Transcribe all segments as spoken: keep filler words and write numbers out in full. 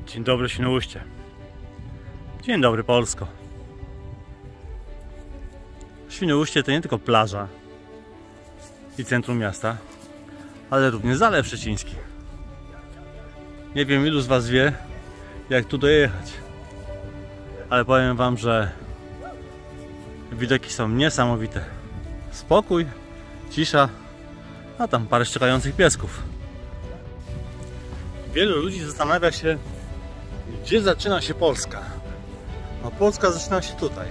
Dzień dobry Świnoujście. Dzień dobry Polsko. Świnoujście to nie tylko plaża i centrum miasta, ale również Zalew Szczeciński. Nie wiem, ilu z Was wie, jak tu dojechać, ale powiem Wam, że widoki są niesamowite. Spokój, cisza, a tam parę szczekających piesków. Wielu ludzi zastanawia się, gdzie zaczyna się Polska. No, Polska zaczyna się tutaj.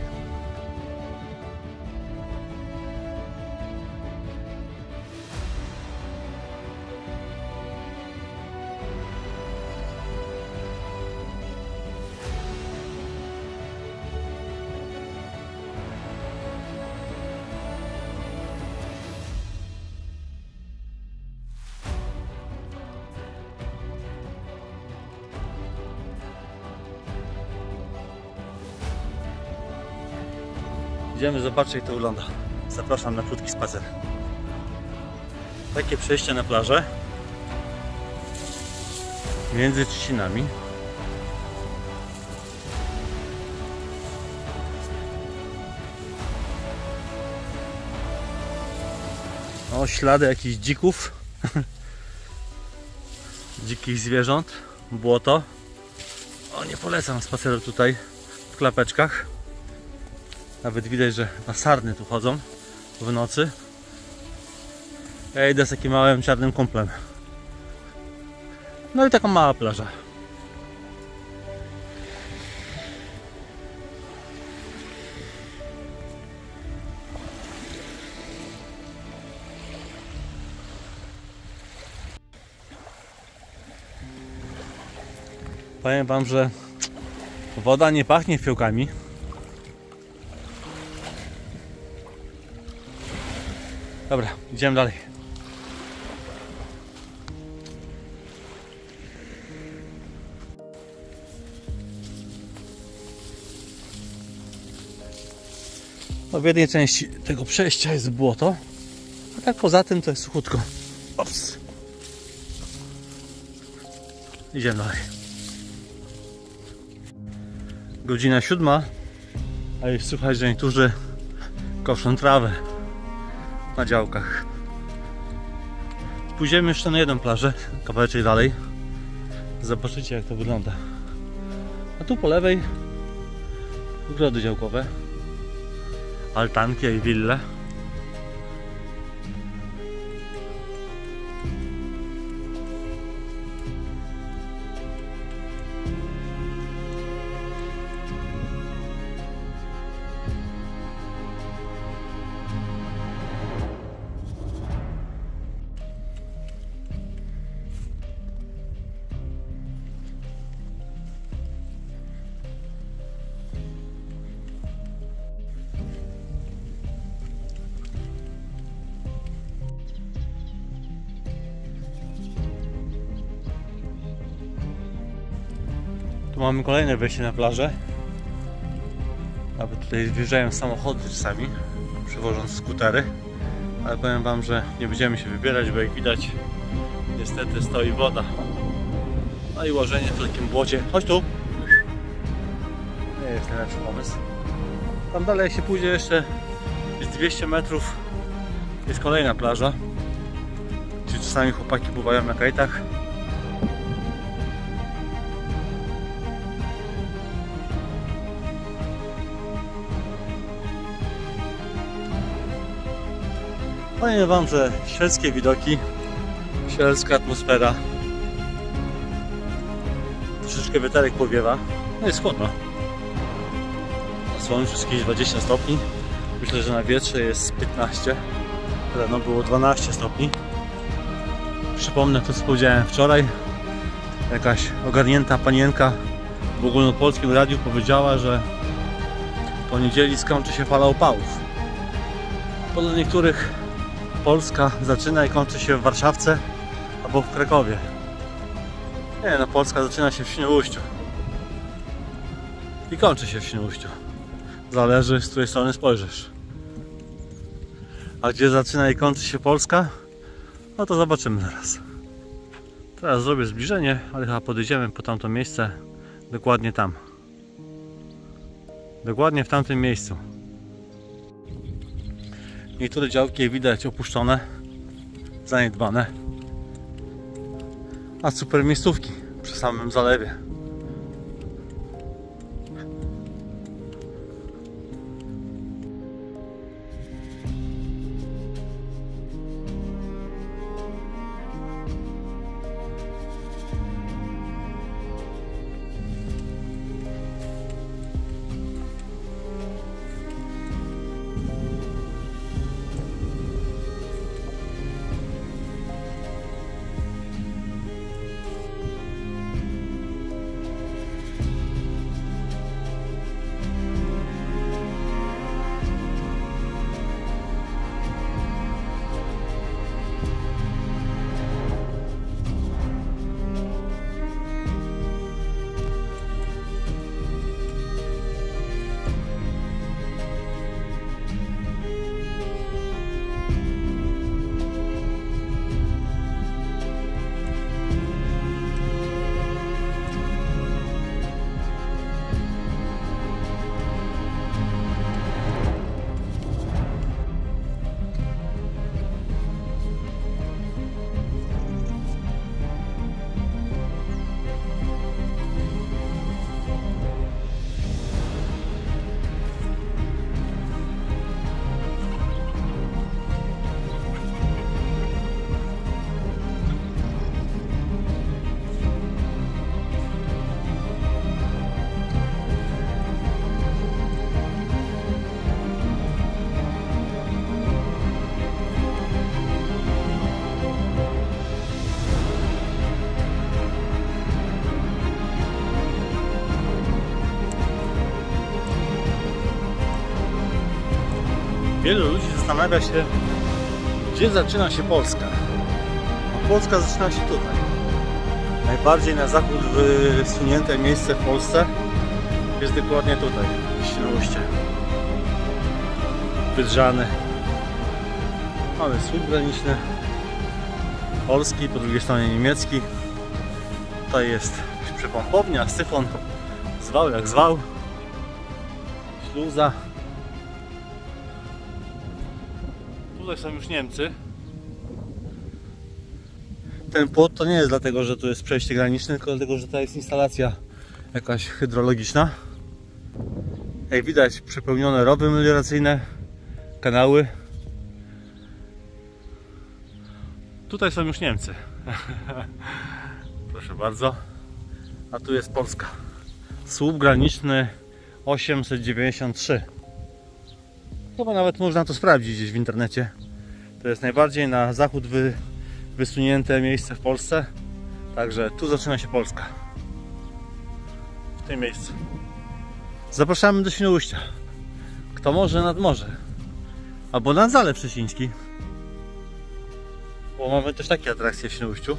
Idziemy zobaczyć, jak to wygląda. Zapraszam na krótki spacer. Takie przejście na plażę między trzcinami. O, ślady jakichś dzików. Dzikich zwierząt. Błoto. O, nie polecam spaceru tutaj w klapeczkach. Nawet widać, że sarny tu chodzą w nocy. Ja idę z takim małym czarnym kumplem. No i taka mała plaża. Powiem Wam, że woda nie pachnie fiołkami. Dobra, idziemy dalej. No, w jednej części tego przejścia jest błoto, a tak poza tym to jest suchutko. Ops. Idziemy dalej. Godzina siódma, a już słychać, że niektórzy koszą trawę na działkach. Pójdziemy jeszcze na jedną plażę, kawałeczek dalej. Zobaczycie, jak to wygląda. A tu po lewej ogrody działkowe, altanki i wille. Tu mamy kolejne wejście na plażę. Nawet tutaj wjeżdżają samochody czasami, przewożąc skutery. Ale powiem Wam, że nie będziemy się wybierać, bo jak widać, niestety stoi woda. No i łożenie w takim błocie. Chodź tu! Nie jest najlepszy pomysł. Tam dalej, jak się pójdzie jeszcze jest dwieście metrów, jest kolejna plaża, gdzie czasami chłopaki pływają na kajtach. Powiem Wam, że sielskie widoki, sielska atmosfera. Troszeczkę wiaterek powiewa, no jest chłodno. Na słońcu jest jakieś dwadzieścia stopni. Myślę, że na wietrze jest piętnaście. Rano było dwanaście stopni. Przypomnę to, co powiedziałem wczoraj. Jakaś ogarnięta panienka w ogólnopolskim radiu powiedziała, że po niedzieli skończy się fala upałów. Dla niektórych Polska zaczyna i kończy się w Warszawce albo w Krakowie. Nie no, Polska zaczyna się w Świnoujściu i kończy się w Świnoujściu. Zależy, z której strony spojrzysz. A gdzie zaczyna i kończy się Polska? No to zobaczymy zaraz. Teraz zrobię zbliżenie, ale chyba podejdziemy po tamto miejsce. Dokładnie tam. Dokładnie w tamtym miejscu. Niektóre działki widać opuszczone, zaniedbane. A super miejscówki przy samym zalewie. Wielu ludzi zastanawia się, gdzie zaczyna się Polska. A Polska zaczyna się tutaj. Najbardziej na zachód wysunięte miejsce w Polsce jest dokładnie tutaj, w Świnoujście. Bydrzany. Mamy słup graniczny polski, po drugiej stronie niemiecki. Tutaj jest przypompownia, syfon, zwał jak zwał, śluza. Tutaj są już Niemcy. Ten płot to nie jest dlatego, że tu jest przejście graniczne, tylko dlatego, że to jest instalacja jakaś hydrologiczna. Jak widać, przepełnione rowy melioracyjne, kanały. Tutaj są już Niemcy. Proszę bardzo. A tu jest Polska. Słup graniczny osiemset dziewięćdziesiąt trzy. Chyba nawet można to sprawdzić gdzieś w internecie. To jest najbardziej na zachód wy, wysunięte miejsce w Polsce. Także tu zaczyna się Polska. W tym miejscu. Zapraszamy do Świnoujścia. Kto może, nad morze. Albo nad Zalew Szczeciński. Bo mamy też takie atrakcje w Świnoujściu.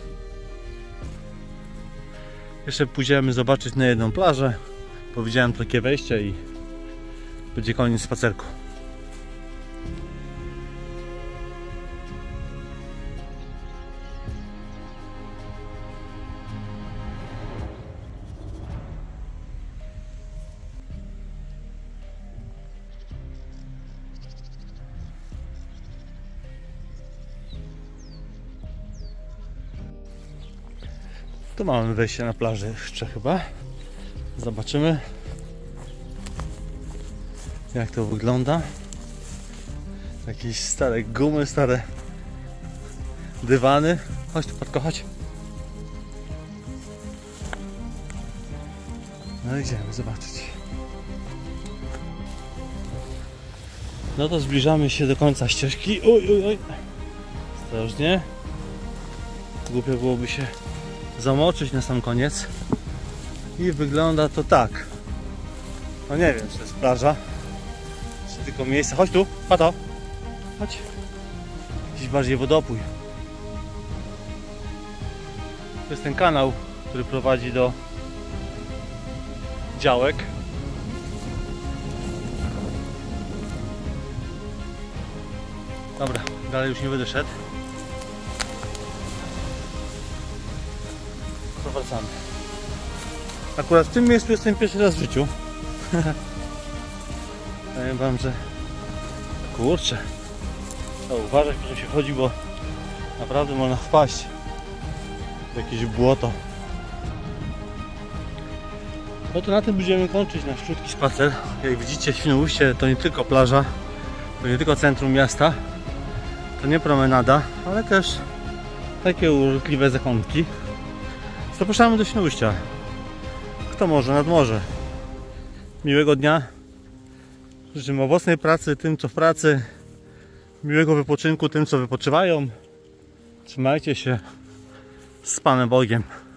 Jeszcze pójdziemy zobaczyć na jedną plażę. Powiedziałem takie wejście i będzie koniec spacerku. Tu mamy wejście na plażę jeszcze chyba. Zobaczymy, jak to wygląda. Jakieś stare gumy, stare dywany. Chodź tu, Patko, chodź. No idziemy zobaczyć. No to zbliżamy się do końca ścieżki. Oj, oj, oj. Ostrożnie. Głupio byłoby się zamoczyć na sam koniec. I wygląda to tak. No nie wiem, czy to jest plaża, czy tylko miejsce. Chodź tu, Pato. Chodź. Jakiś bardziej wodopój. To jest ten kanał, który prowadzi do działek. Dobra, dalej już nie będę szedł. wracamy. Akurat w tym miejscu jestem pierwszy raz w życiu. Powiem wam, że kurczę, trzeba uważać, po czym się chodzi, bo naprawdę można wpaść w jakieś błoto. No to na tym będziemy kończyć nasz krótki spacer. Jak widzicie, Świnoujście to nie tylko plaża, to nie tylko centrum miasta, to nie promenada, ale też takie urokliwe zakątki. Zapraszamy do Świnoujścia. Kto może, nad morze. Miłego dnia. Życzymy owocnej pracy tym, co w pracy. Miłego wypoczynku tym, co wypoczywają. Trzymajcie się. Z Panem Bogiem.